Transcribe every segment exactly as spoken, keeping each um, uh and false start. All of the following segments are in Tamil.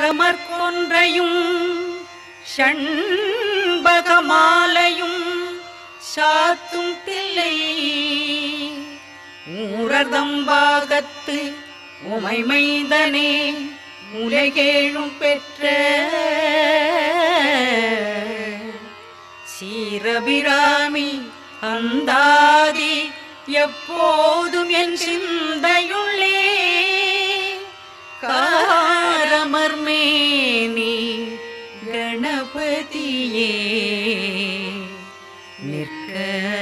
செந்தமர் கொன்றையும் ஷண்பகமாலையும் சாத்தும் தில்லை ஊரதம்பாகத்து உமைமைதனே உலகேழும் பெற்ற சீரபிராமி அந்தாதி எப்போதும் என் சிந்தையுள்ளே காரமர்மேனி கணபதியே நிற்க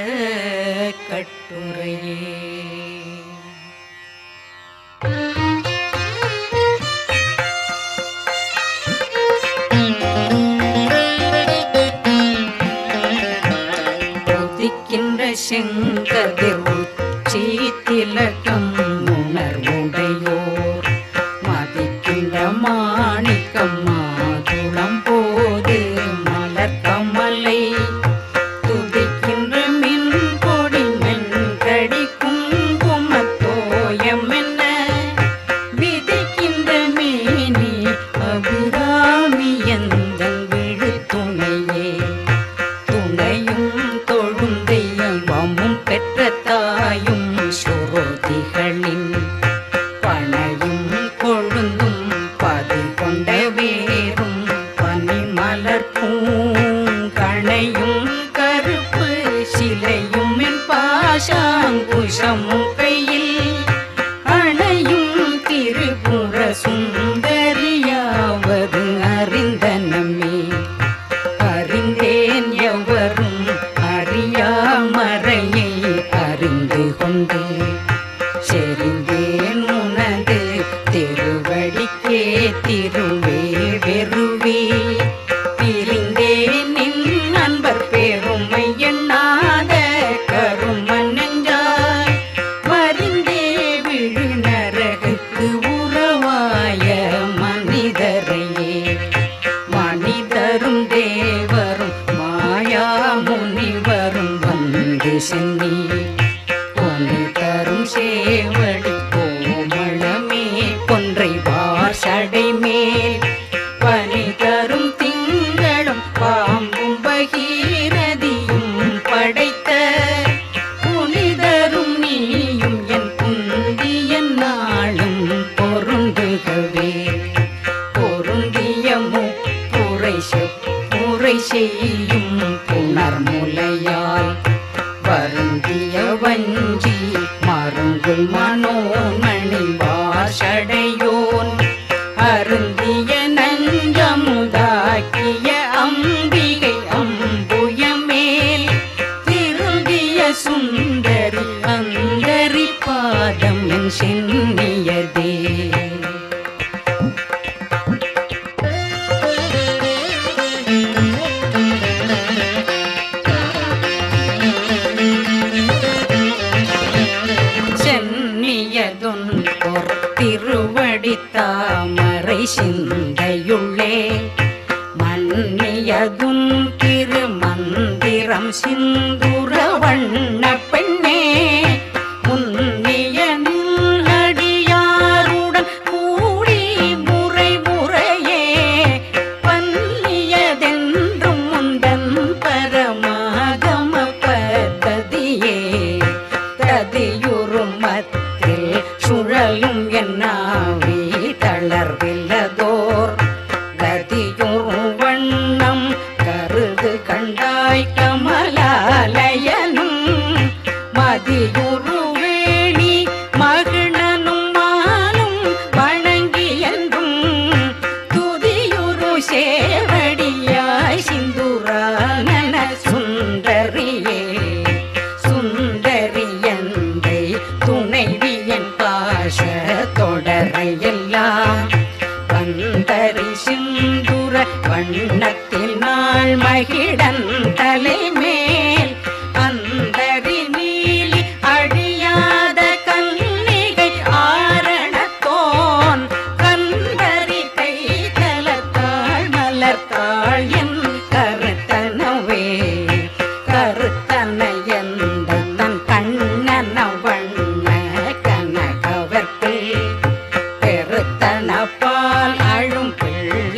கட்டுரையே. உதிக்கின்ற செங்கதிர் உச்சி திலகம் உணர்வுடையோர் மதிக்கின்ற மாணிக்கம் மாதுளம் போது மலர் கமலை துதிக்கின்ற மின் கொடி மென்கடி குங்குமத்தோயம் என்ன விதிக்கின்ற மேனி அபிராமி எந்தன் விழு துணையே துணையும் தொழும் தெய்வமும் பெற்ற தாயும் சுரோதிகளின் பனையும் கொழுந்தும் பதி கொண்ட வேரும் பனிமலர் பூங்கணையும் கருப்பு சிலையும் என் பாசாங்குஷமும் கையில் அணையும் திரிபுர சுந்தரியாவது அறிந்தனமே அறிந்தேன் எவரும் அறியாமறையை அறிந்து கொண்டு செறிந்தேன் உனது திருவடிக்கே திருவே வெறுவே பிரிந்தேன் நின் நண்பர் பெருமை எண்ணாத கருமன் நெஞ்சாய் மறிந்தே விழு நரகுக்கு உறவாய மனிதரையே மனிதரும் தேவரும் மாயா முனிவரும் வந்து சென்னி பொன்னி தரும் சேவடி கோமளமே கொன்றை வார் சடை மேல் பனி தரும் திங்களும் பாம்பும் பகீரதியும் படைத்த புனிதரும் நீயும் என் புந்திய நாளும் பொருந்துகவே பொருந்திய முப்புரை செப்புரை செய்யும் புணர்முலையால் வருந்திய வஞ்சி மருங்குள் மனோன்மணி வாசடையோன் அருந்திய நஞ்சமுதாக்கிய அம்பிகை அம்புயமேல் திருந்திய சுந்தரி அந்தரி பாதம் என் சென்னியதே. சென்னியதுன் பொற் திருவடி தாமரை சிந்தையுள்ளே மன்னியதுன் திருமந்திரம் சிந்துர வண்ண பெண்ணே முன்னிய நில் அடியாருடன் கூடி முறை முறையே பன்னியதென்றும் முந்தன் பரமாகம பததியே ததியுறும் மத்தில் சுழலும் என்னாவி தளர்வில்லதோர் கதியுறும் வண்ணம் கருது கண்டாய் கமலாலயனும் மதியுருவேணி மகிழனும் மாலும் வணங்கி என்றும் துதியுரு சேவடியாய் சிந்துரானன சுந்தரியே சுந்தரியந்தை துணைவியன் பாச தொடரையெல்லாம் வந்தரி சிந்துர வண்ணத்தில் நாள் மகிடன் தலைமேல் அந்தரி நீலி அழியாத கன்னிகை ஆரணத்தோன் கந்தரி கை தலத்தாள் மலர்த்தாள் என் கருத்தனவே கருத்தனையந்த தன் கண்ணன வண்ண கனகவர்க்கு பெருத்தன பால் அழும் பிள்ளை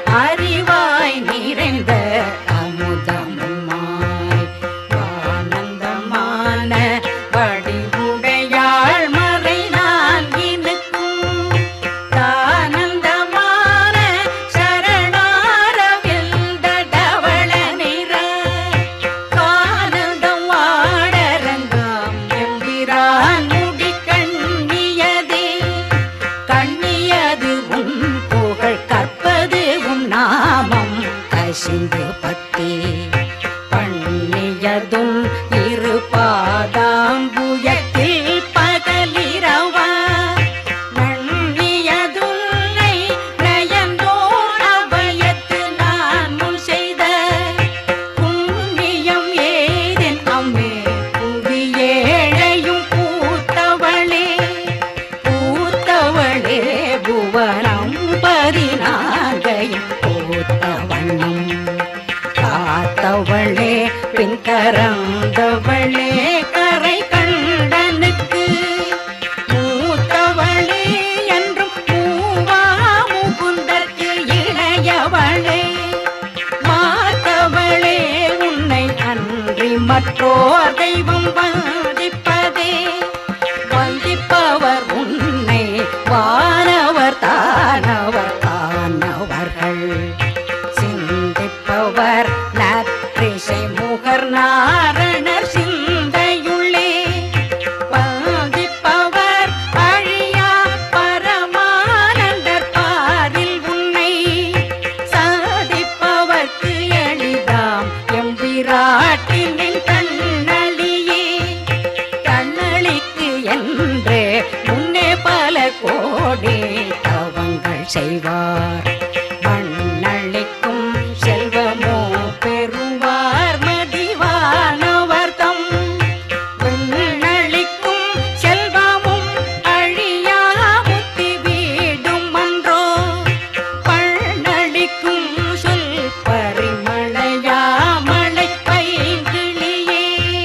அறிவாய் நிறைந்த அமுதமுமாய் ஆனந்தமான வடிவுடையாள் மறை நான்கினுக்கும் தானந்தமான சரணாரவில் தடவள நிற கானந்தம் வாடரங்காம் எம்பிரான் முடி கண்ணியதே கண்ணியது உன் புகழ் கற்பது உன் நாமம் கசிந்து பத்தே பண்ணியதும் இரு பாதாம்புயத்தில் பகலிரவா நன்னியதுன்னை நயந்தோர் அபயத்து நான் முன் செய்த புண்ணியம் ஏதென் அம்மே புவியேழையும் பூத்தவளே பூத்தவளே புவனம் பதினான்கையும் பூத்த வண்ணம் காத்தவளே பின் கரந்தவளே கரை கண்டனுக்கு மூத்தவளே என்றும் மூவா முகுந்தற்கு இளையவளே மாத்தவளே உன்னை அன்றி மற்றோர் தெய்வம் வந்திப்பதே வந்திப்பவர் உன்னை வானவர் தானவர் தானவர்கள் சிந்திப்பவர் நற்றிசை முகர் நாரணர் சிந்தையுள்ளே வந்திப்பவர் அழியா பரமானந்தர் பாரில் உன்னை சாதிப்பவர்க்கு எளிதாம் எம்பிராட்டினின் கண்ணளியே கண்ணளிக்கு என்று முன்னே பல கோடி தவங்கள் செய்வார் மண்ணளிக்கும் செல்வமோ பெறுவார் மதிவானவர் தம் விண்ணளிக்கும் செல்வமும் அழியா முத்தி வீடும் அன்றோ பண்ணளிக்கும் சொல் பரிமளையா மழை பைங்கிளியே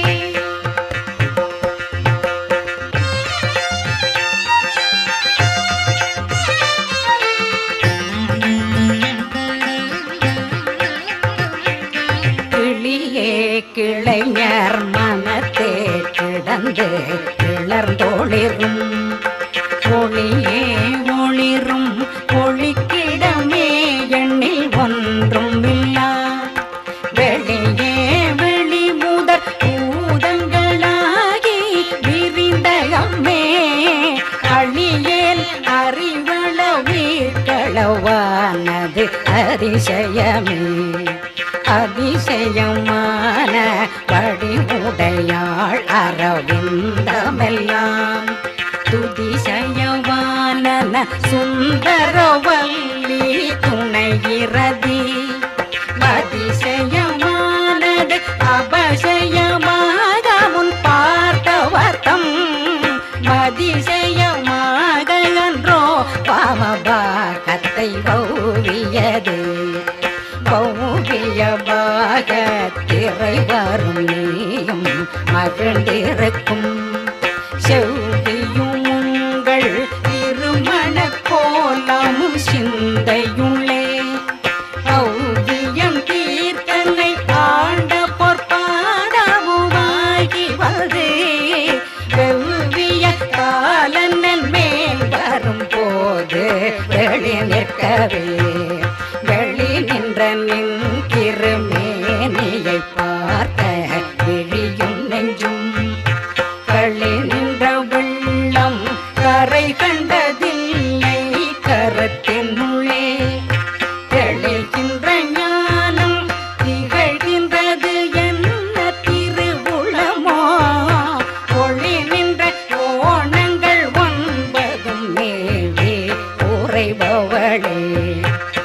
கிளியே கிளைஞர் மனத்தே கிடந்து கிளர்ந்தொளிரும் ஒளியே ஒளிரும் ஒளிக்கிடமே எண்ணில் ஒன்றும் இல்லா வெளியே வெளி முதற் பூதங்களாகி விரிந்த அம்மே அழியேல் அறிவள வீர்களவானது அதிசயமே அதிசயமான வடிவுடையாள் அரவிந்தமெல்லாம் துதிசயவான சுந்தரவல்லி துணையிறதி அதிசயமானது அபசயமாக முன் பார்த்தவர்த்தம் மதிசயமாக என்றோ பாமபாகத்தை பௌவியது பௌவியமாக திரை வரும் நீயும் மகிழ்ந்திருக்கும் செவ்வியும் உங்கள் திருமண கோலமும் சிந்தையுள்ளே ஔவியம் தீர்த்தனை ஆண்ட பொற்பாதமுமாகி வந்து வெவ்விய காலனன் மேல் வரும் போது வெளி நிற்கவே வெளி நின்ற நின் திருமேனியை பார்க்க விழியும் நெஞ்சும் களி நின்ற வெள்ளம் கரை கண்டதில்லை கரத்தினுள்ளே தெளிகின்ற ஞானம் திகழ்கின்றது என்ன திருவுளமோ ஒளி நின்ற கோணங்கள் ஒன்பதும் மேலே உறைபவளே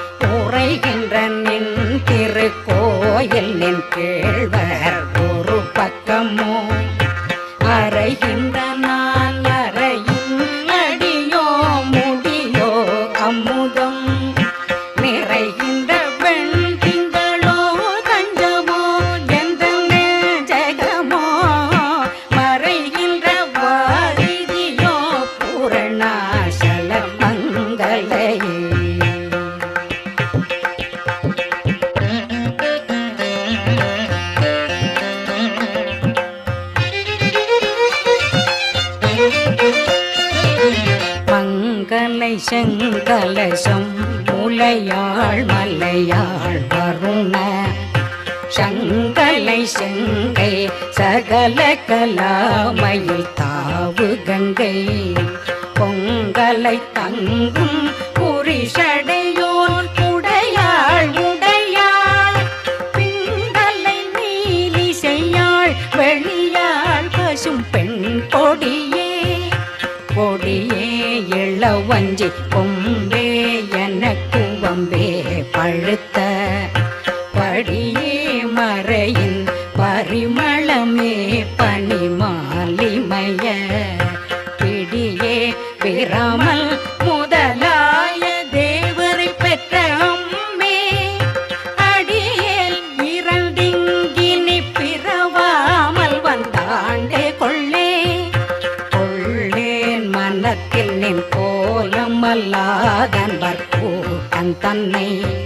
மங்கலை செங்கலசம் முலையாள் மலையாள் வருண சங்கலை செங்கை சகல கலாமையில் தாவு கங்கை பொங்கலை தங்கும் புரிஷடையோன் உடையாள் உடையாள் பிங்கலை நீலி செய்யாள் வெளியாள் பசும் பெண் கொடியே கொடியே இளவஞ்சி கொம்பே எனக்கு வம்பே பழுத்த படியே மறையின் பரிமளமே பனிமாலிமய பிடியே பிராமல் முதலாய தேவரை பெற்ற அம்மே அடியேல் இரண்டிங்கினி பிறவாமல் வந்தாண்டே கொள்ளே கொள்ளேன் மனத்தில் நின் கோலம் அல்லாதன்பர் கூட்டம் தன்னை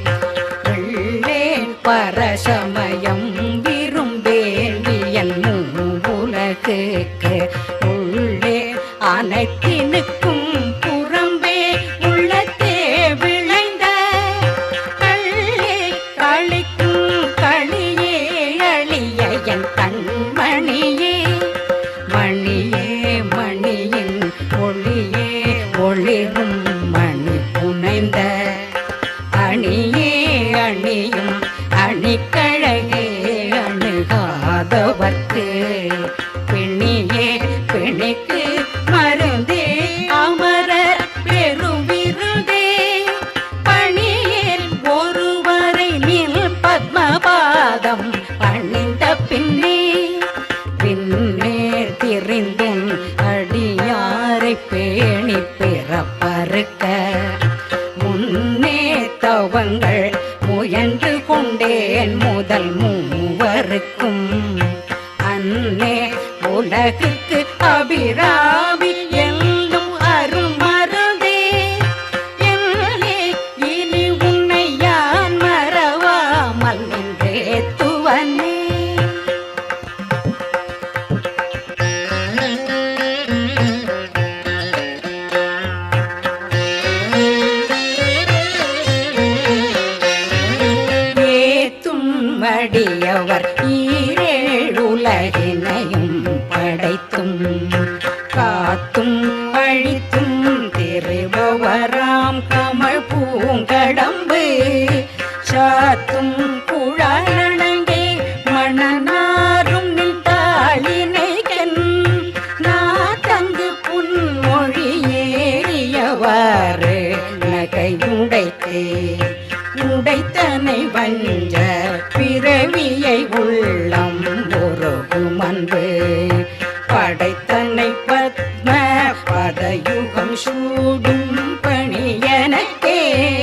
பரசமயம் விரும்பேன் என் உலகுக்கு உள்ளே அனைத்தினுக்கும் புறம்பே உள்ளத்தே விளைந்த கள்ளே களிக்கும் களியே அழிய என் கண்மணியே மணியே மணியின் ஒளியே ஒளிரும் மணி புனைந்த அணியே அணியும் அணிக்கழகே அணுகாதவர்க்கு பிணியே பிணிக்கு மருந்தே அமரர் பெருவிருதே பணியில் ஒருவரை நில் பத்மபாதம் பணிந்த பின்னே பின்னே திரிந்தும் அடியாரை பேணி பிறப்பறுக்க முன்னே தவங்கள் முயன்று கொண்டேன் முதல் மூவருக்கும் அன்னே உலகுக்கு அபிராமி என்னும் அருமருதே என்னே இனி உன்னை யான் மறவாமல் நின்றே துவனே அடியவர் ஈரேழுலகினையும் படைத்தும் காத்தும் அழித்தும் திருபவராம் கமல் பூங்கடம்பு சாத்தும் குழாரணங்கே மணனாரும் நின்றாளினைகன் நாத்தங்கு புன்மொழி ஏறியவாறு நகையுடைத்தே உடைத்தனை வஞ்ச பிறவியை உள்ளம் ஒருகும் அன்பு படைத்தனை பத்ம பதயுகம் சூடும் பணியனக்கே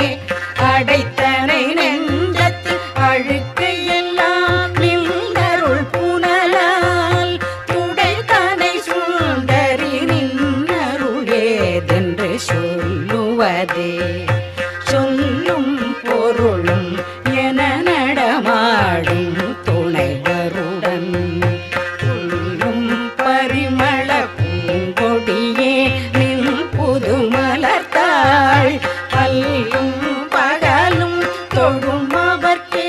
அடைத்தனை நெஞ்சத்து அழுக்கை எல்லாம் நின்றருள் புனலால் துடைத்தனை சுந்தரி நின்னருளேதென்று சொல்லுவதே சொல்லும் பொருளும் என நடமாடும் துணைவருடன் புல்லும் பரிமள பூங்கொடியே நின் புது மலர்த்தாள் பல்லும் பகலும் தொழும் அவர்க்கே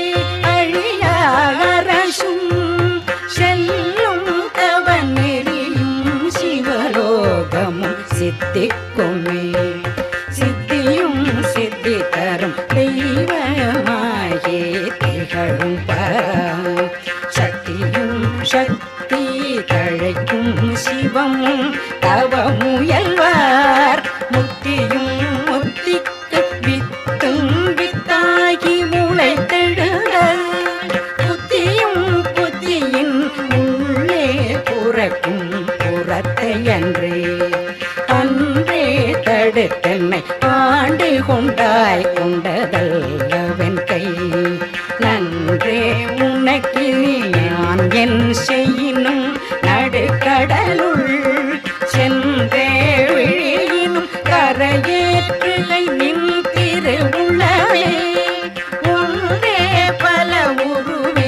அழியாரசும் செல்லும் தவ நெறியும் சிவலோகமும் சித்திக்குமே சித்தியும் சித்தி தரும் தெய்வமாயே திகழும் பரம் சக்தியும் சக்தி தழைக்கும் சிவமும் தவ முயல்வார் முத்தியும் முத்திக்கு வித்தும் வித்தாகி முளைத்தெழுத புத்தியும் புத்தியின் உள்ளே புறக்கும் புறத்தை அன்றே அன்றே தடுத்தன்னை ஆண்டு கொண்டாய் கொண்டதல்லவன் கை நன்றே உனக்கு நான் என் செய்யினும் நடுக்கடலுள் சென்றே விழியினும் கரையேற்றுகை நின் திருவுள்ளவே ஒன்றே பல உருவே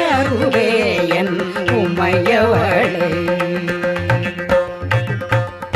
அருவே என் உமையவளே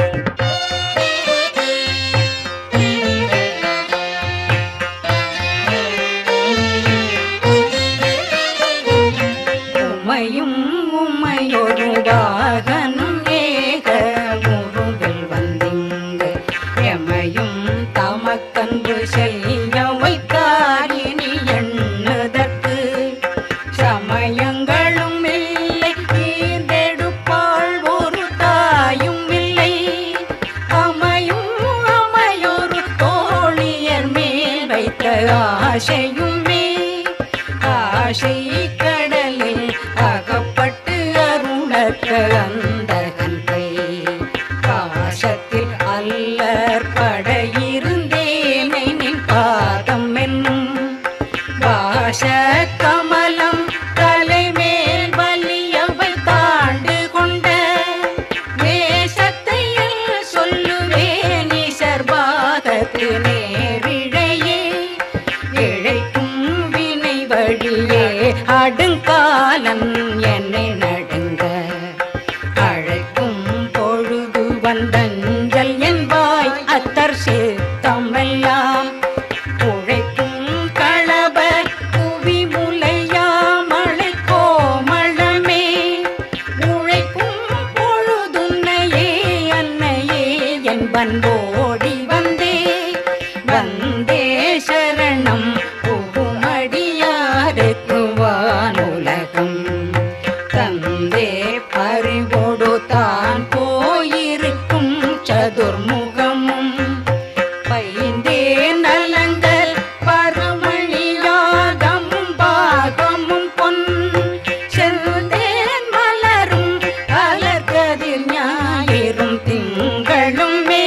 ஆசையுமே ஆசை கடலில் அகப்பட்டு அருளற்ற அந்த கன்றை பாசத்தில் அல்லற் பட இருந்தேனை நின் பாதம் என்னும் வாச கமலம் தலைமேல் வலியவை தாண்டு கொண்ட வேஷத்தையில் சொல்லுவேன் சர்வாகத்து நேரிழையே இழைக்கும் வினை வழியே அடுங்காலன் என்னை நடுங்க அழைக்கும் பொழுது வந்தஞ்சல் என்பாய் அத்தர் சித்தமெல்லாம் உழைக்கும் களப புவி முலையாமலை கோமளமே உழைக்கும் பொழுதுன்னையே அன்னையே என் பண்போடி வந்தே வந்தே சரணம் புகுமடியாருக்கு வானுலகம் தந்தே பறிவோடு தான் போயிருக்கும் சதுர்முகமும் பைந்தே நலங்கள் பருமணியாகமும் பாகமும் பொன் செல்தேன் மலரும் அலர்கதிர் ஞாயிறும் திங்களுமே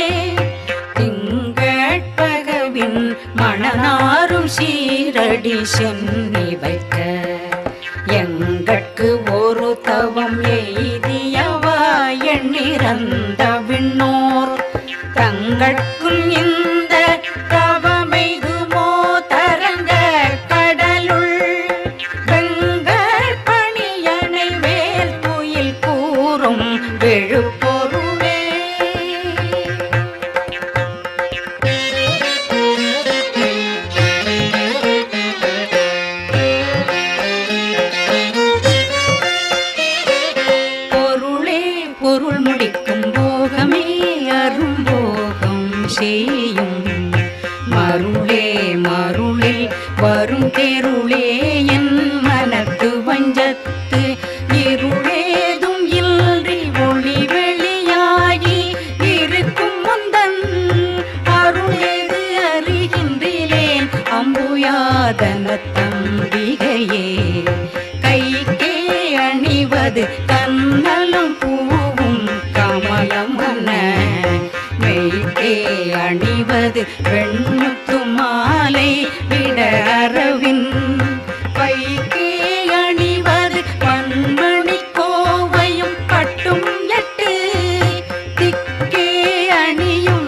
திங்கட்பகவின் மணனாரும் சீரடி சென்னி வைக்க எங்கட்கு ஒரு தவம் எய்தியவா எண்ணிறந்த விண்ணோர் தங்கட்கும் இந்த தவமெய்துமோ தரங்க கடலுள் வெங்கட் பணியனை வேல் குயில் கூறும் விழுப்பொருளே பொருளே பொருள் முடிக்கும் போகமே அரும்போகம் செய்யும் மருளே மருளில் வரும் தெருளே என் மனத்து வஞ்சத்து இருளேதும் இன்றி ஒளி வெளியாகி இருக்கும் முந்தன் அருளேது அறிகின்றேன் அம்புயாதன தம்பிகையே கைக்கே அணிவது கண்ணலும் பூவும் கமலம் அன்ன மெய்க்கே அணிவது வெண்முத்து மாலை விட அரவின் பைக்கே அணிவது பன்மணி கோவையும் பட்டும் எட்டு திக்கே அணியும்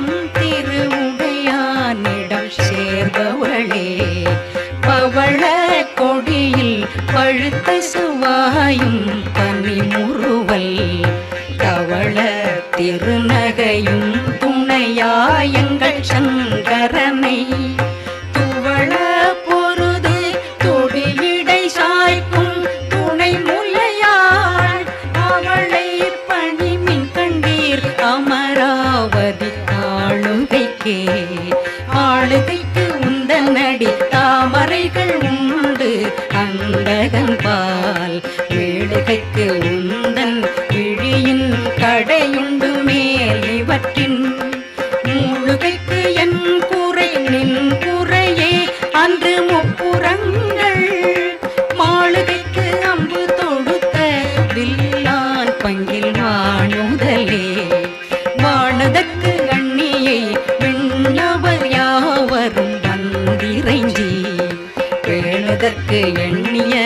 திருவுடையானிடம் சேர்பவளே பவள கொடியில் பழுத்த சுவாயும் பனி முறுவல் கவள திருநகையும் துணையாயங்கள் சங்கரனை துவள பொருது தொடியிடை சாய்க்கும் துணை முலையாள் அவளை பணிமின் கண்டீர் அமராவதி ஆளுகைக்கே ஆளுகைக்கு உந்தனடி தாமரைகள் உண்டு அந்தகன் பால் வேடுகைக்கு உந்தன் விழியின் கடையுண்டு மேல் இவற்றின் மூழுகைக்கு என் குறை நின் குறையே அன்று முப்புறங்கள் மாளுகைக்கு அம்பு தொடுத்த வில்லான் பங்கில் வாணுதலே வானதற்கு அண்ணியை விண்ணவர் யாவரும் வந்திரைஞ்சி பேணுதற்கு எண்ணிய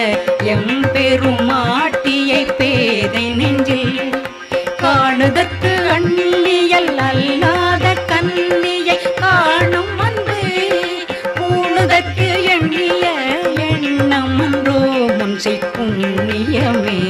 எம்பெருமாட்டியை பேதை நெஞ்சில் காணுதற்கு அண்ணியல் அல்லாத கண்ணியை காணும் அன்பு பூணுதற்கு எண்ணிய எண்ணம் அன்றோ முன்சை புண்ணியமே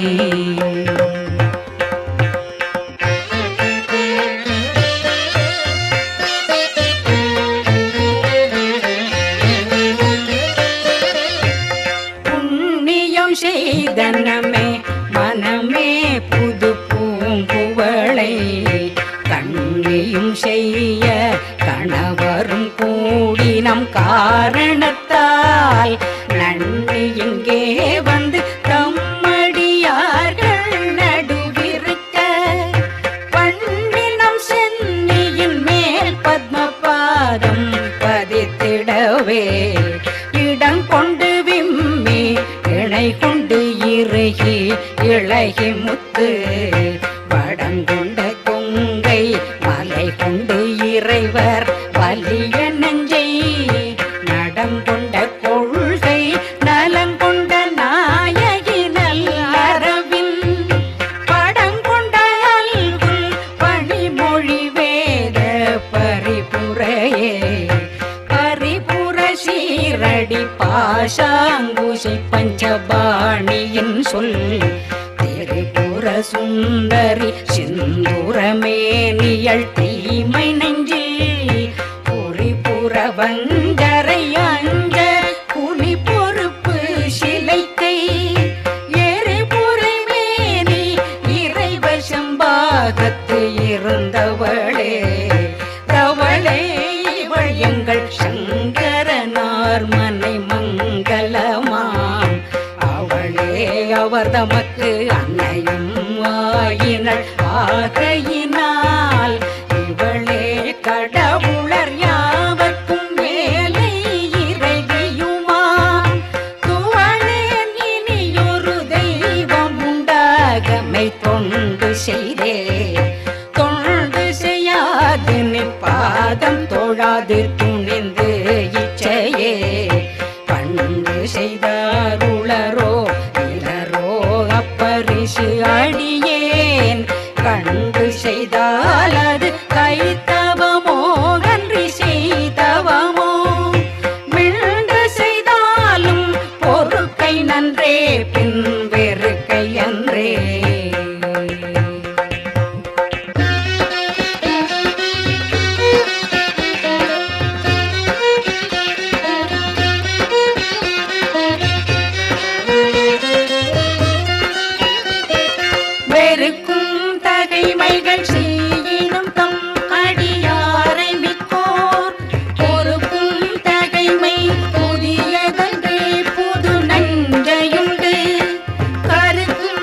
புண்ணியம் செய்தனமே மனமே புது பூங்குவளை கண்ணியும் செய்ய கணவரும் கூடி நம் காரணத்தால் நன்னி இங்கே வந்து தம்மடியார்கள் நடுவிருக்க பண்ணினம் சென்னியின் மேல் பத்மபாதம் பதித்திடவே அழகி முத்து வடங்கொண்ட கொங்கை மலை கொண்டு இறைவர் வலிய நெஞ்சை நடங்கொண்ட கொள்கை நலங்கொண்ட நாயகி நல்லறவின் படங்கொண்ட அல்குல் பணிமொழி வேத பரிபுரையே பரிபுர சீரடி பாசாங்குசி பஞ்சபாணியின் சொல் திரிபுர சுந்தரி சிந்துரமேனியள் தீமை நெஞ்சில் புரிபுர வஞ்சரை அஞ்ச புலி பொறுப்பு சிலைக்கை எரிபுரை மேனி இறைவசம்பாகத்து இருந்தவளே தவளே இவள் எங்கள் சங்கரனார் மனை மங்களமாம் அவளே அவர் தமக்கு அன்னையும் ஆயினள் ஆகையினால் இவளே கடவுளர் யாவர்க்கும் மேலே இறைவியுமாம் துவளேன் இனியொரு தெய்வம் உண்டாகமை தொண்டு செய்தே தொண்டு செய்யாது நிற்பாதம் தொழாது துணிந்து இச்சையே பண்டு செய்தாருளரோ இளரோ அப்பரிசு அடியேன் கண்டு செய்தால் அது கைத்தவமோ அன்றி செய்தவமோ மிழ்ந்து செய்தாலும் பொறுக்கை நன்றே பின் வெறுக்கை அன்றே வெறுக்கும் தகைமைகள் செய்யினும் தம் அடியாரை மிக்கோர் பொறுக்கும் தகைமை புதியதன்றே புது நஞ்சையுண்டு கருக்கும்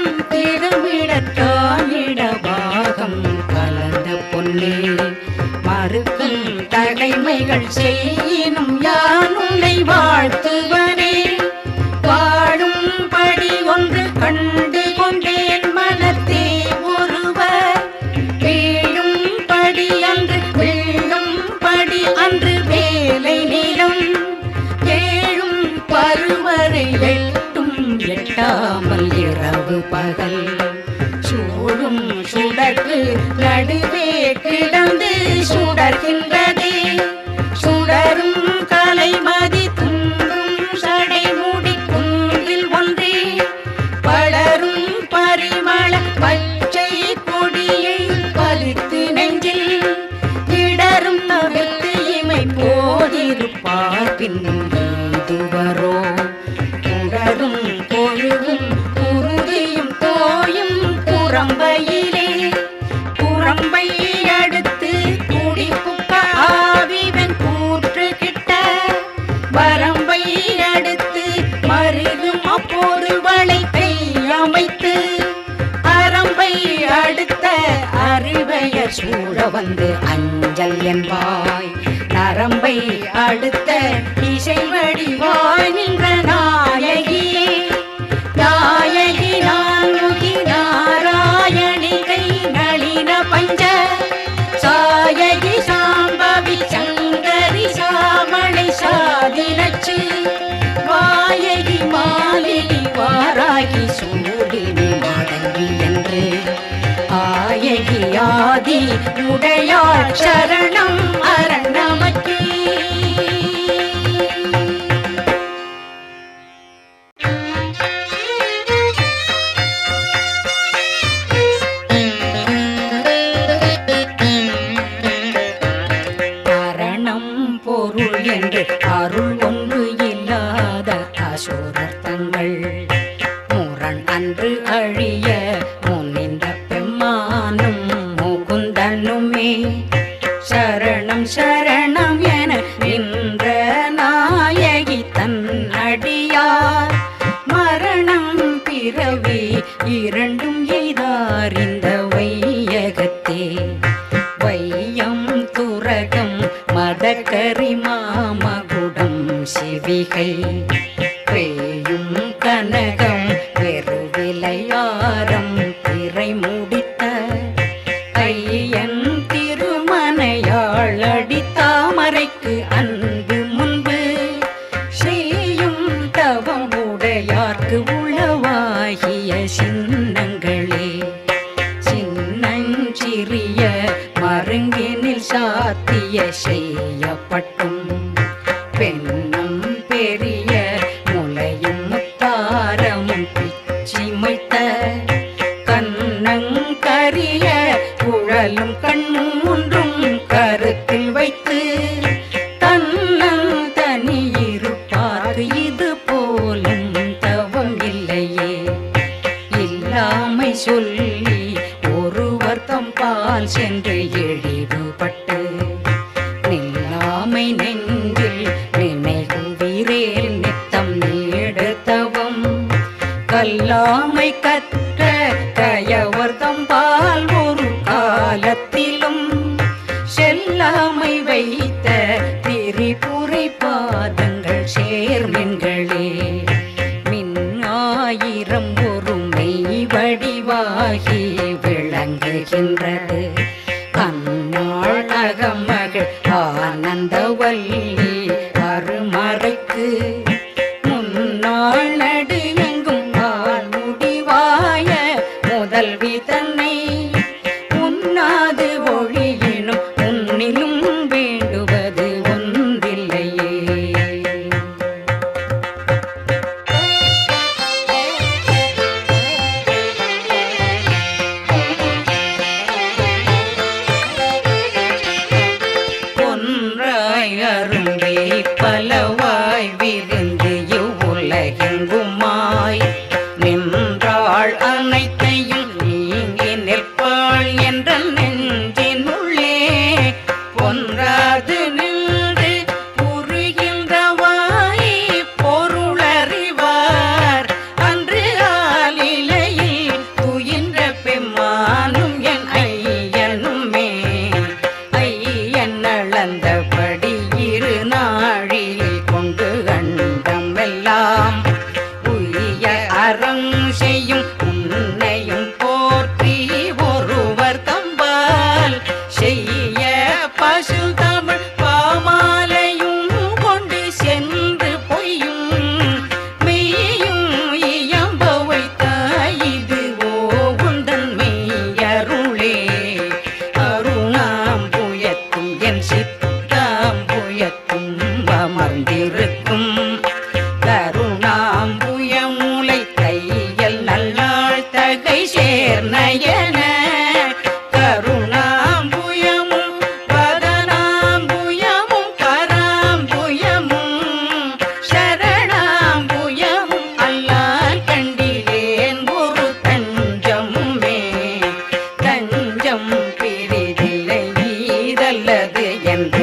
திருவிடத்தானிடபாகம் கலந்த பொன்னே மறுக்கும் தகைமைகள் செய்யினும் யான் உன்னை வாழ்த்துவனே வாழும் படி ஒன்று கண்டு கொண்டேன் மனத்தே ஒருவர் வீழும் படி அன்று வீழும் படி அன்று வேலை நிலம் ஏழும் பருவரை எட்டும் எட்டாமல் இரவு பகல் சூழும் சுடர்க்கு நடுவே கிடந்து சுடர்கின்றதே சுடரும் கலைமதி துன்றும் சடை மூடி குன்றில் ஒன்றே பலரும் பரிமள பச்சை கொடியை பறித்து நெஞ்சில் இடரும் நகர்த்து இமை போதிருப்பார் பின்வரோ உடரும் பொழுவும் குருதியும் தோயும் புறம்பையிலே புறம்பை அடுத்து குடிப்புக்க ஆவிவன் கூற்று கிட்ட வரம்பை அடுத்து மருகும் அப்போது வளைப்பை அமைத்து அரம்பை அடுத்த அறிவையர் சூழ வந்து அஞ்சல் என்பாய் நரம்பை அடுத்த இசை வடிவாய் நின்ற நாயகியே நாயகி நான்முகி நாராயணிகை நளின பஞ்ச சாயகி சாம்பவி சங்கரி சாமணி சாதினச்சு வாயகி மாலினி வாராகி சூடினி மாதங்கி என்று ஆயகி ஆதி உடையாள் சரணம் அரண் நமக்கே. அரணம் பொருள் என்று அருள் ஒன்று இல்லாத அசுரர் தங்கள் முரண் அன்று அழிய முன்னின்ற பெம்மானும் முகுந்தனுமே சரணம் சரணம் என நின்ற நாயகி தன் அடியார் மரணம் பிறவி இரண்டும் எய்தார் இந்த வையகத்தே வையம் துரகம் மதக்கரி மாமகுடம் சிவிகை பேயும் கனகம் பெருவிலையாரம் தாளடி தாமரைக்கு அன்பு முன்பு செய்யும் தவம் உடையார்க்கு உளவாகிய சின்னங்களே சின்னஞ்சிறிய மருங்கினில் சாத்திய செய்யப்பட்டும் பெண்ணும் பெரிய முலையும் முத்தாரமும் பிச்சிமைத்த கண்ணங்கரிய குழலும் கண்மூன்றும் கருத்தில் வைத்து தன்னன் தனியிருப்பார்க்கு இது போலும் தவம் இல்லையே இல்லாமை சொல்லி ஒருவர் தம்பால் சென்று இழிவுபட்டு நில்லாமை நெஞ்சில் நினைகுவீரேல் நித்தம் நீடுத்தவம் கல்லாமை கற்ற கயவர் தம்பால் ஒரு காலத்திலும் செல்லாமை வைத்த திரிபுரை பாதங்கள் சேர்மின்களே மின் ஆயிரம் ஒரு மெய் வடிவாகி விளங்குகின்றது கண்ணாள் அகமகள் ஆனந்தவல்லி அருமறைக்கு முன்னாள் நடுவெங்கும் ஆள் முடிவாய முதல்வி தன்னை உண்ணாது ஒழியினும் உன்னிலும் வேண்டுவது ஒன்றில்லையே ஒன்றாய் அரும்பே பலவாய் விருந்து இவ்வுலகெங்குமாய் நின்றாள் அனைத்தையும் நீங்கி நிற்பாள் என்ற நெஞ்சினுள்ளே ஒன்றாது நின்று உருகின்றவாய் பொருளறிவார் அன்று ஆலிலையில் துயின்ற பெம்மானும் என் ஐயனுமே ஐயன் அளந்தபடி இரு நாழில் கொண்டு கண்டம் எல்லாம் உய்ய அறம் செய்யும் உன்னையும் போற்றி ஒருவர் தம்பால் செய்ய பசு தமிழ் பாமாலையும் கொண்டு சென்று பொய்யும் மெய்யும் இயம்ப வைத்தாய் இது ஓவுந்தன் மெய்யருளே அருணாம் புயத்தும் என் சித்தாம் புயத்தும் அமர்ந்திருக்கும் கருணாம்புயமுலை தையல் நல்லாள் தகை சேர்நயன கருணாம்புயமும் வதனாம்புயமும் கராம்புயமும் சரணாம்புயமும் அல்லால் கண்டிலேன் ஒரு தஞ்சமுமே தஞ்சம் பிரிதில்லை ஈதல்லது என்ற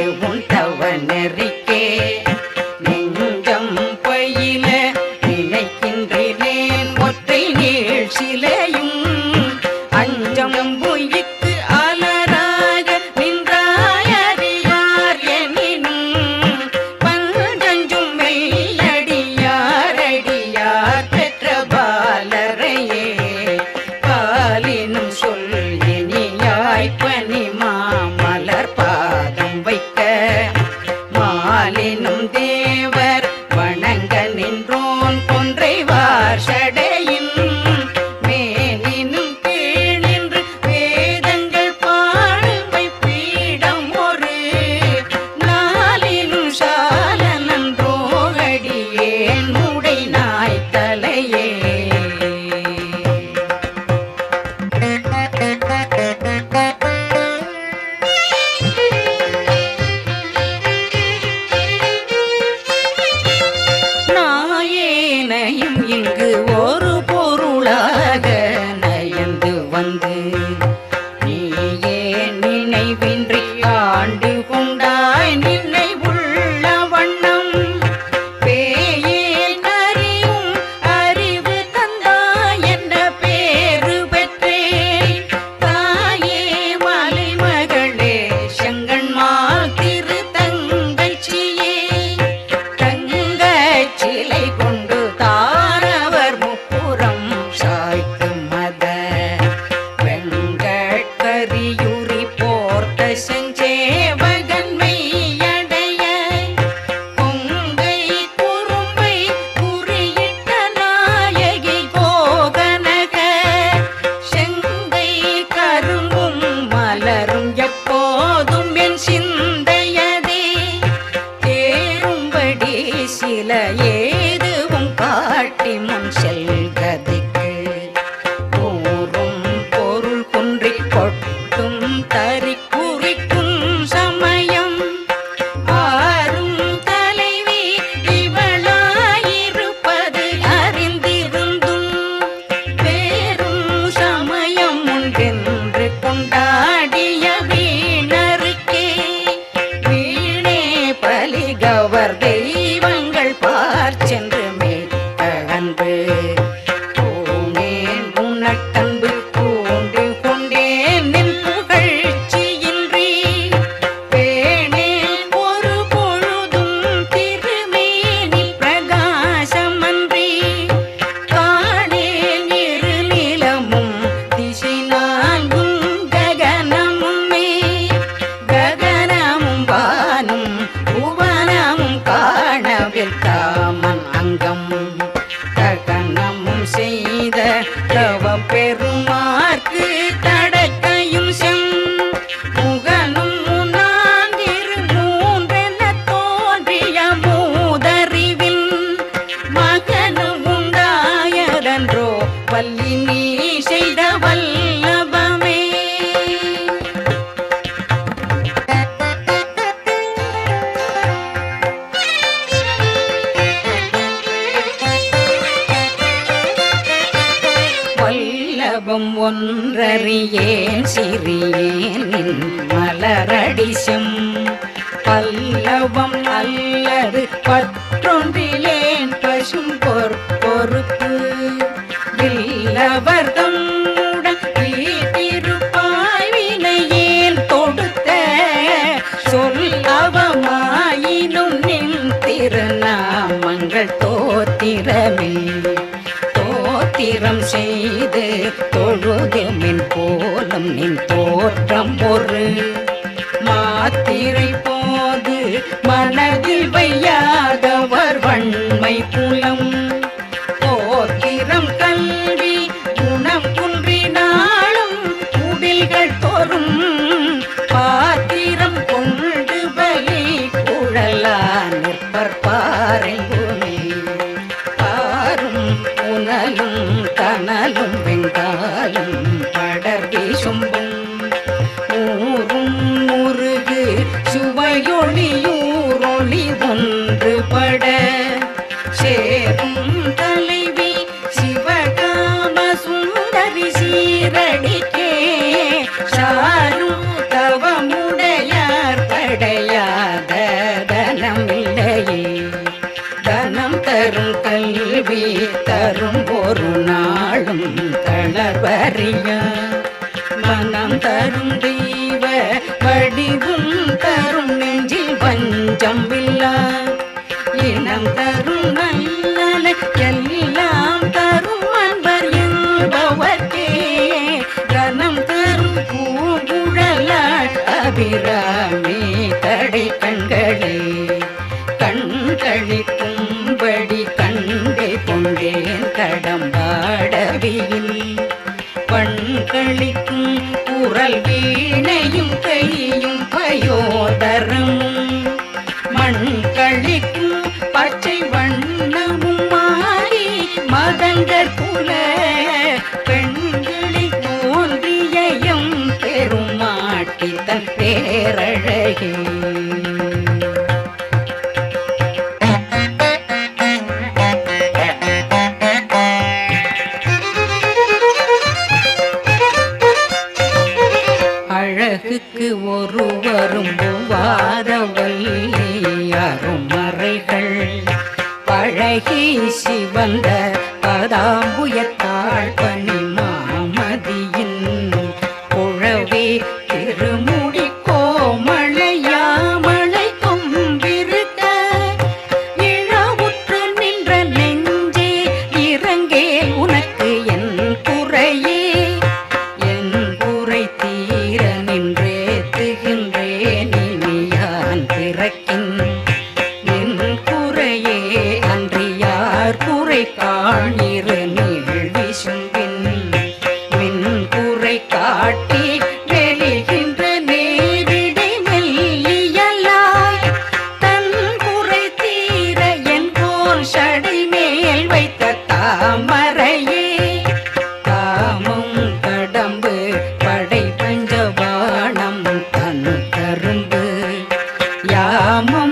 சிறியேனின் மலரடிசம் பல்லவம் அல்லது பற்றொன்றிலேன் பசும் பொறுப்பு வில்லவர்தம் வீட்டிருப்பாய்வினையேன் தொடுத்த சொல்லவமாயினும் நின் திருநாமங்கள் தோத்திரமே தோத்திரம் செய்து தொழுதுமின் போலும் நின் தோற்றம் ஒரு மாத்திரை போது மனதில் வையாதவர் வன்மை புலம் போத்திரம் கல்வி குணம் குன்றினாலும் குடில்கள் தோறும் பாத்திரம் கொண்டு பலி குழலா நிற்பர் பாறைங்குமே பாரும் புனலும் கனலும் வெங்காலும் படர் வீசும்பும் ஊரும் முருகு சுவையொளியூரொளி ஒன்று பட சேரும் தலைவி சிவகாம சுந்தரி சீரடிக்கே சாரும் தவமுடையார் படையாத தனமில்லையே தனம் தரும் கல்வி தரும் ஒரு நாளும் தளர்வறியா மனம் தரும் தெய்வ வடிவும் தரும் நெஞ்சில் வஞ்சம் இல்லா இனம் தரும் நல்ல எல்லாம் தரும் அன்பர் என்பவர்க்கே கனம் தரும் பூங்குழலாள் அபிராமி தடை கண்களே கண்களிக்கும்படி கண்டே கொண்டேன் கடம்பாடவியில் பண்களிக்கும் குரல் வீணையும் கையும் பயோதரமும் மண்களிக்கும் பச்சை வண்ணமும் மாறி மதங்கர் புல பெண்களில் தோன்றியம் பெருமாட்டி தன் பேரழகே அழகுக்கு ஒருவரும் வாரவல்லி அருமறைகள் பழகி சிவந்த பதாம்புயத்தாள் பனி மாமதியின் குழவே திருமுடி கோமளையாமலை கொம்பிருக்க இழவுற்று நின்ற நெஞ்சே இறங்கே உனக்கு என் குறையே என் குறை தீர நின்றேத்துகின்றேன் இனியான் பிறக்கின் நின் குறையே அன்றியார் குறை காணிரு நீள் விசும்பின் மின் குறை காட்டி வெளிகின்ற நேரிடை மெல்லியலாய் தன் குறை தீர என் போல் சடை மேல் வைத்த தாமரையே காமம் கடம்பு படை பஞ்சபாணம் தன் கரும்பு யாமோ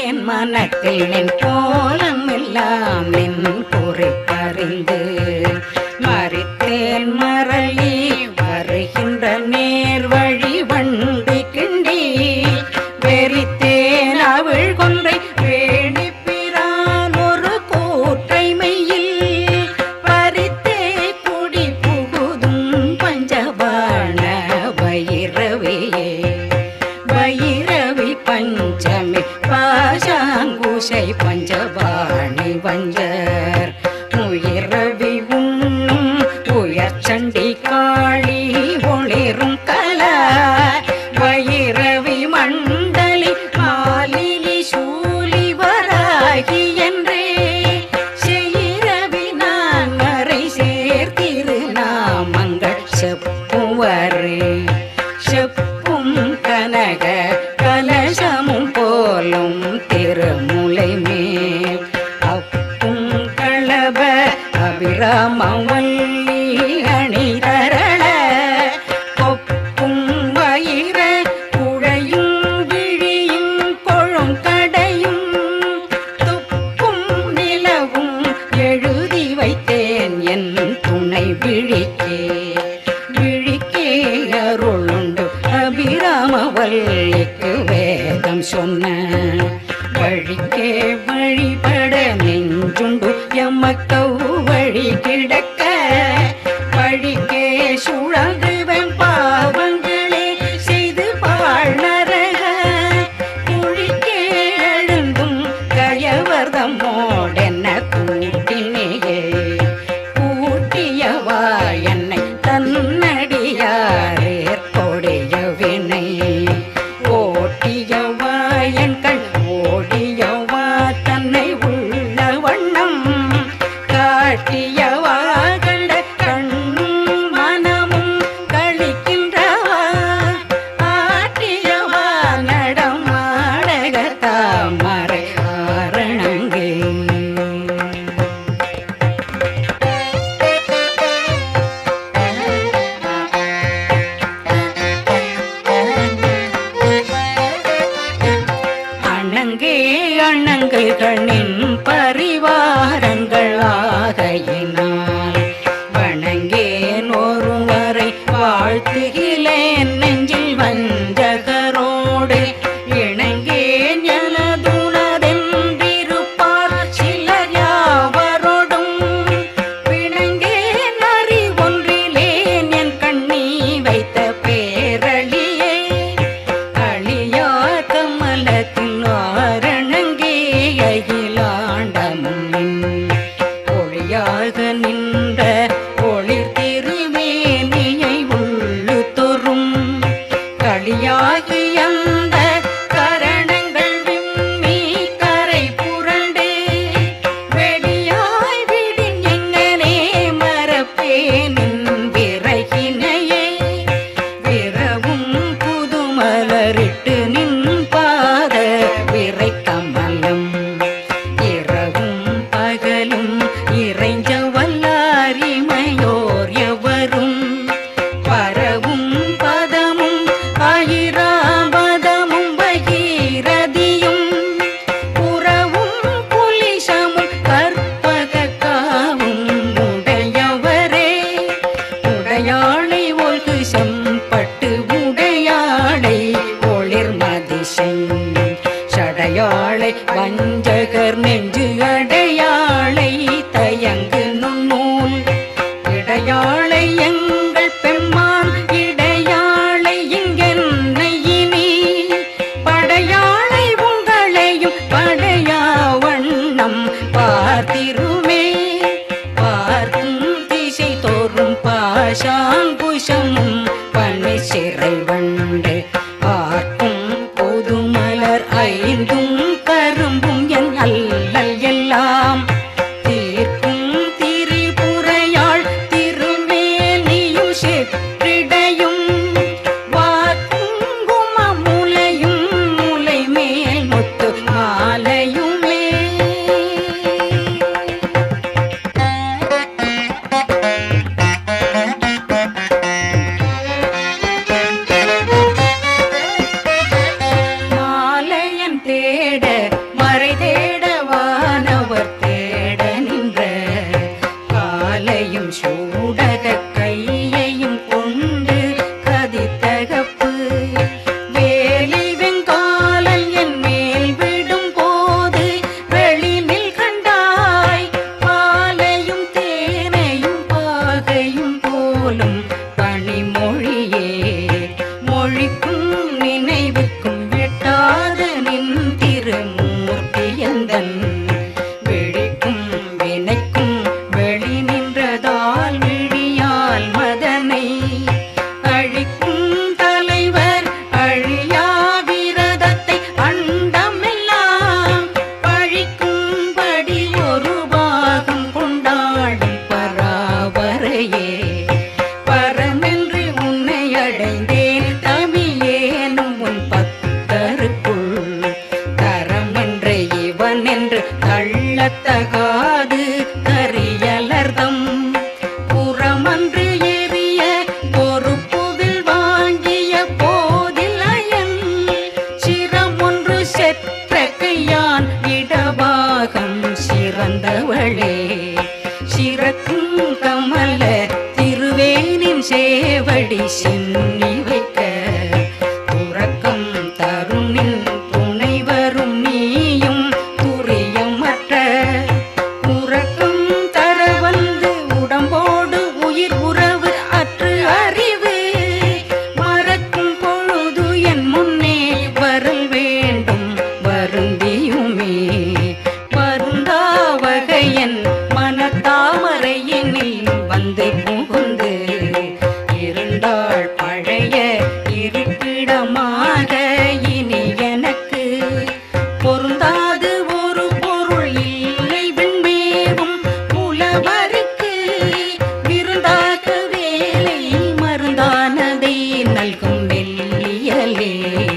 மறித்தேன் மனத்தில் நின் கோலம் எல்லாம் நின் குறிப்பறிந்து மறித்தேன் மரளி வருகின்ற நேர் வழி வண்டி கிண்டி வெறித்தேன் அவள் கொன்றை வேணிப்பிரான் ஒரு கூற்றை மெய்யில் பறித்தே குடி புகுதும் பஞ்சபாண வைரவியே வைரவி பஞ்சமி பாசாங்குஷை பஞ்சபாணி வஞ்சர் உயிரவி உண்ணும் உயர்ச்சண்டி காளி ஒளிரும் கல வைரவி மண்டலி மாலினி சூலி வராகி என்றே செய்ரவி நான் மறை சேர்த்திரு நாமங்கள் செப்புவரே செப்பும் கனக கலசமும் போலும் திருமுலை மேல் அப்பும் களப அபிராமவல்லி அணி தரள கொப்பும் வயிற குழையும் விழியும் கொழும் கடையும் துப்பும் நிலவும் எழுதி வைத்தேன் என் துணை விழிக்கே விழிக்கே அருளுண்டு அபிராமவல்லிக்கு வேதம் சொன்ன வழிக்கே வழிபட நெஞ்சுண்டு எமக்கவ் வழி கிடக்க வழிக்கே சுழங்குவன் பாவங்களே செய்து வாழ்நரக குழிக்கே எழுந்தும் கயவர்தமோடென்ன கூட்டினேயே கூட்டியவா என்னை தன்னடியாரேற் கொடிய வினை ஓட்டியவா என் கண் ஓடியவா தன்னை உள்ள வண்ணம் காட்டியவா கண்ட கண்ணும் மனமும் கழிக்கின்றவா ஆட்டியவா நடமாடக தாமரை ஆரணங்கே அணங்கே அணங்குகளின் பரிவாரங்கள் ஆகையினால் வணங்கேன் ஒருவரை வாழ்த்துகிலேன் நெஞ்சில் வஞ்சகரோடு இணங்கேன் எனதுனதென்றிருப்பார் சிலர் யாவரோடும் பிணங்கேன் அறிவொன்றிலேன் என் கண்ணி வைத்த பேரழியே அழியா கமலத்தின் ஆரணங்கே அகிலாண்டமும் ஒளியாக நின்ற ஒளிர் திருமேனியை உள்ளு தொறும் களியாகி அந்த கரணங்கள் விம்மி கரை புரண்டு வெடியாய் விடின் எங்கனே மறப்பேனின் விறகினையே விரவும் புதுமலரிட்டு நின் பாத விரை கமலம் இரவும் பகலும் இறைஞ்ச வல்லாரிமையோர் எவரும் பரவும் பதமும் ஆயிராபதமும் பகீரதியும் புறவும் புலிசமும் கற்பக காவும் உடையவரே உடையாளை ஒல்கு செம்பட்டு உடையாளை ஒளிர் மதிசை சடையாளை வஞ்சகர் நெஞ்சு அடையாளை தயங்கு நுண்ணூல் இடையாளை எங்கள் பெம்மான் இடையாளை இங்கென்னை இனி படையாளை உங்களையும் படையா வண்ணம் பார்த்திருமே பார்க்கும் திசை தோறும் பாசாங்குஷமும் பனி சிறை வண்டு பார்க்கும் புதுமலர் ஐந்தும் கரும்பும் என் அல்லல் எல்லாம் தீர்க்கும் தீ என்று தள்ளத்தகாது கரியலர்தம் புறமன்று எரிய பொறுப்புவில் வாங்கிய போதிலயன் சிரமொன்று செற்ற கையான் இடபாகம் சிறந்தவளே சிறக்கும் கமல திருவேனின் சேவடி சென்னி வைக்க துறக்கம் தருணின் துணை வரும் நீயும் துரியமற்ற உறக்கம் தர வந்து உடம்போடு உயிர் உறவு அற்று அறிவு மறக்கும் பொழுது என் முன்னே வரல் வேண்டும் வருந்தியுமே வருந்தா வகையன் மனத்தாமரையினில் வந்து புகுந்து இருந்தாள் பழைய இருப்பிடமாக இனி எனக்கு பொருந்தாது ஒரு பொருள் இல்லை விண்மேவும் புலவருக்கு விருந்தாக வேலை மருந்தானதை நல்கும் வெள்ளியலே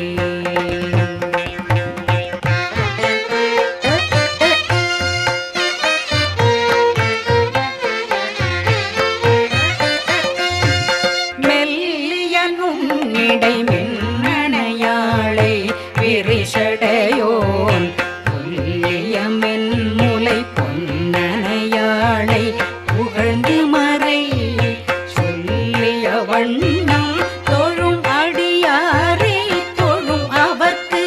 மென்னணையாளை விரிசடையோன் சொல்லிய மென்முலை பொன்னணையாளை புகழ்ந்து மறை சொல்லிய வண்ணம் தொழும் அடியாரை தொழும் அவர்க்கு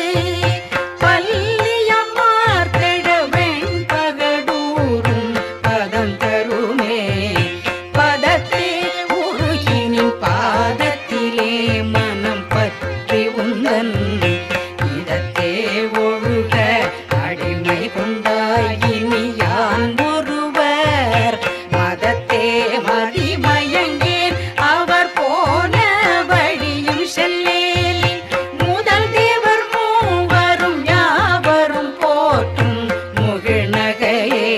பல்லியம் மார்த்தட வெண்பகடூரும் பதம் தருமே பதத்தே உருகினின் பாதத்திலே மனம் பற்றி உந்தன் இதத்தே ஒழுக அடிமை கொண்டாய் இனி யான் ஒருவர் மதத்தே மதிமயங்கேன் அவர் போன வழியும் செல்லேன் முதல் தேவர் மூவரும் யாவரும் போற்றும் முகிழ் நகையே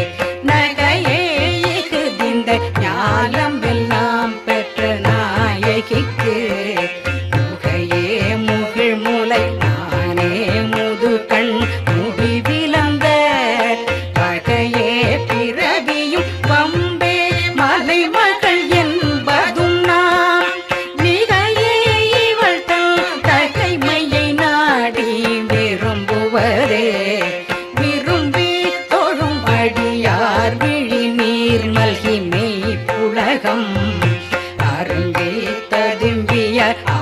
நகையே இகுதிந்த ஞாலம் எல்லாம் பெற்ற நாயகிக்கு முகையே முகிழ் முலை நானே முதுகண் முடி விளந்த பகையே பிறவியும் பம்பே மலைமகள் என்பதும் நாம் மிகையே இவள் தன் தகைமையை நாடி விரும்புவரே விரும்பி தொழும் அடியார் விழி நீர் மல்கி மெய் புலகம் அரும்பி ததும்பிய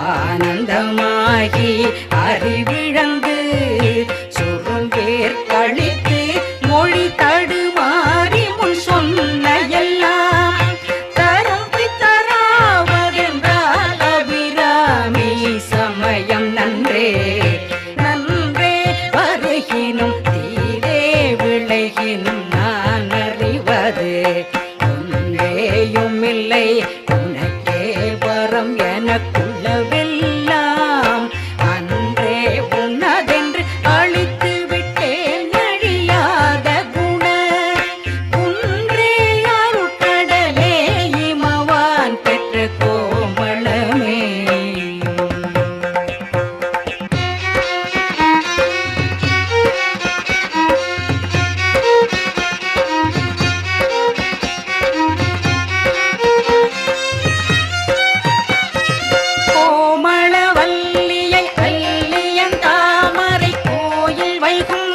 ஆனந்தமாகி அறிவிழந்து சுரும்பேர் கழித்து மொழி தடுமாறி முன் சொன்ன எல்லாம் தரும்பி தராவதென்றால் அபிராமி சமயம் நன்றே நன்றே வருகினும் தீரே விளைகினும் நான் அறிவது ஒன்றேயும் இல்லை உனக்கே வரம் எனக்குள்ளவெல்லாம் அன்றே உன்னதென்று அழித்து விட்டேன் அழியாத குண குன்றே அருட்கடலே இமவான் பெற்ற கோமளமே கோமளவல்லியை அல்லியன் தாமரை கோயில் வைகும்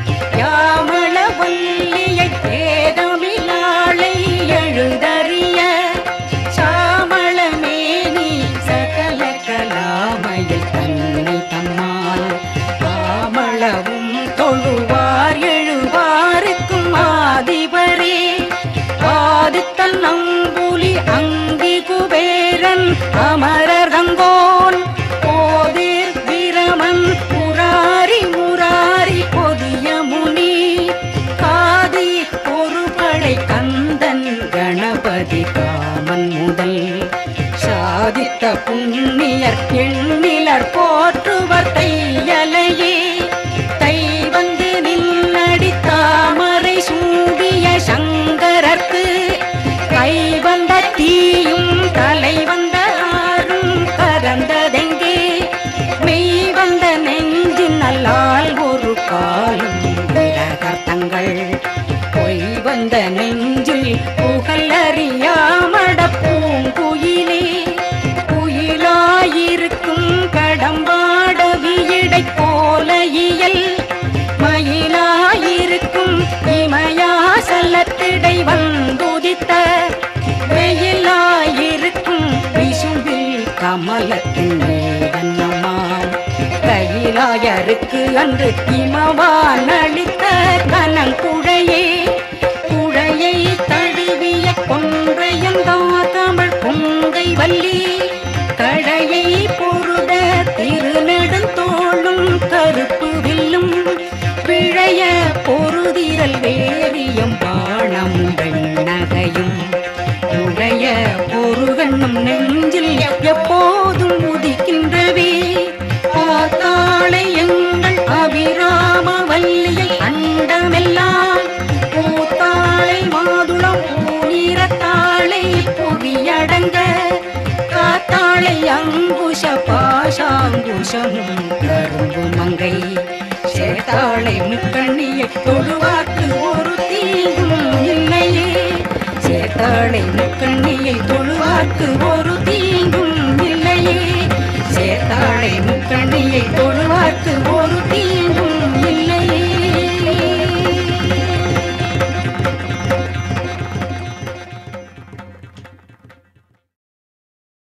யாமளவல்லியை தேதமிழாளை எழுதறிய சாமளமேனி சகல கலாமையில் தன்னை தம்மால் காமளவும் தொழுவார் எழுவாருக்கும் ஆதிபரே ஆதித்தன் நம்புலி அங்கி குபேரன் அமரர் அங்கோன் போதிர் பிரமன் முராரி முராரி பொதிய முனி காதி ஒரு படை கந்தன் கணபதி காமன் முதல் சாதித்த புண்ணியர் எண்ணிலர் போற்றுவர் தையலையே தை வந்து நின்னடி தாமரை சூடிய சங்கரர்க்கு கை வந்த தீயும் தலை வந்த ஆறு பிறந்த நெஞ்சில் புகழறியாமட பூங்குயிலே குயிலாயிருக்கும் கடம்பாட வியடை போல இயல் மயிலாயிருக்கும் இமயாசலத்திடை வந்துதித்த வெயிலாயிருக்கும் விசும்பில் கமலத்தின் மேதன்னமாம் கையிலாயருக்கு அன்று இமவான் அளித்த கனங்குழையே குழையை தழுவிய கொன்றையந்தா தமிழ் பொங்கை வள்ளி கழையை பொருத திருநெடுந்தோளும் கருப்பு வில்லும் பிழைய பொருதிரல் வேரியம் பாணம் வெண்ணகையும் உடைய பொருகண்ணும் நெஞ்சில் எப்போதும் உதிக்கின்றவே பார்த்தாளை எங்கள் அபிராம வல்லியை அண்டமெல்லாம் பூத்தாளை மாதுளம் பூநிறத்தாளை புவியடங்க காத்தாளை அங்குஷ பாஷாங்குஷமும் கரும்பு மங்கை சேத்தாளை முக்கண்ணியை தொழுவாக்கு ஒரு தீங்கும்